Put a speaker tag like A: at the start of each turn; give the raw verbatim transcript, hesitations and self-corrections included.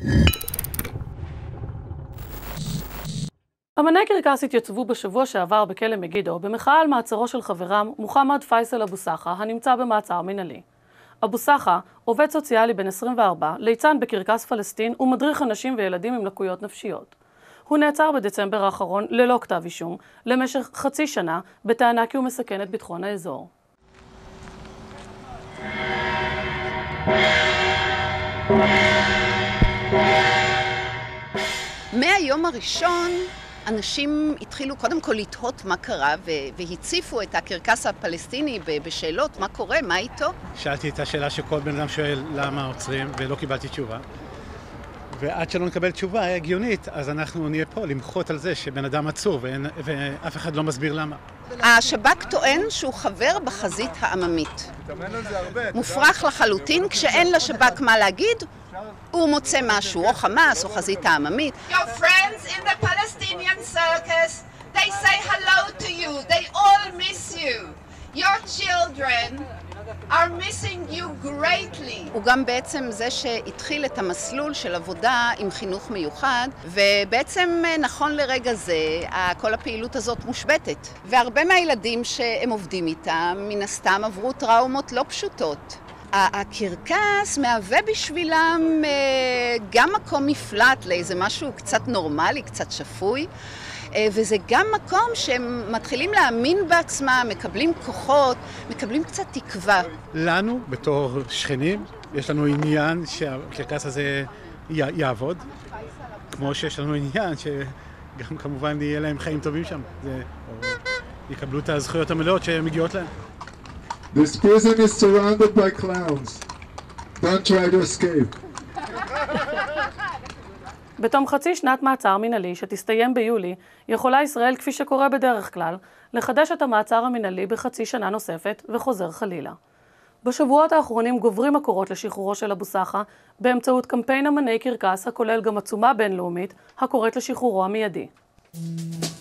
A: אמני קרקס התייצבו בשבוע שעבר בכלא מגידו במחאה על מעצרו של חברם מוחמד פייסל אבו סחה הנמצא במעצר מנהלי. אבו סחה, עובד סוציאלי בן עשרים וארבע, ליצן בקרקס פלסטין ומדריך אנשים וילדים עם לקויות נפשיות. הוא נעצר בדצמבר האחרון ללא כתב אישום למשך חצי שנה בטענה כי הוא מסכן את ביטחון האזור.
B: מהיום הראשון אנשים התחילו קודם כל לתהות מה קרה והציפו את הקרקס הפלסטיני בשאלות מה קורה, מה איתו.
C: שאלתי את השאלה שכל בן אדם שואל למה עוצרים ולא קיבלתי תשובה. ועד שלא נקבל תשובה הגיונית, אז אנחנו נהיה פה למחות על זה שבן אדם עצור ואף אחד לא מסביר למה.
B: השב"כ טוען שהוא חבר בחזית העממית. מופרך לחלוטין, כשאין לשב"כ מה להגיד, הוא מוצא משהו, או חמאס, או חזית העממית.
D: Your friends in the Palestinian circus, they say hello to you, they all miss you. Your children are missing you greatly.
B: הוא גם בעצם זה שהתחיל את המסלול של עבודה עם חינוך מיוחד, ובעצם נכון לרגע זה, כל הפעילות הזאת מושבתת. והרבה מהילדים שהם עובדים איתם, מן הסתם עברו טראומות לא פשוטות. הקרקס מהווה בשבילם גם מקום מפלט לאיזה משהו קצת נורמלי, קצת שפוי, וזה גם מקום שהם מתחילים להאמין בעצמם, מקבלים כוחות, מקבלים קצת תקווה.
C: לנו, בתור שכנים, יש לנו עניין שהקרקס הזה יעבוד, כמו שיש לנו עניין שגם כמובן יהיה להם חיים טובים שם, זה, יקבלו את הזכויות המלאות שמגיעות להם.
E: This prison is surrounded by clowns. Don't try to escape.
A: בתום חצי שנת מעצר מנהלי שתסתיים ביולי, יכולה ישראל, כפי שקורה בדרך כלל, לחדש את המעצר המנהלי בחצי שנה נוספת וחוזר חלילה. בשבועות האחרונים גוברים הקורות לשחרורו של אבו סחה באמצעות קמפיין אמני קרקס הכולל גם עצומה בינלאומית הקוראת לשחרורו המיידי.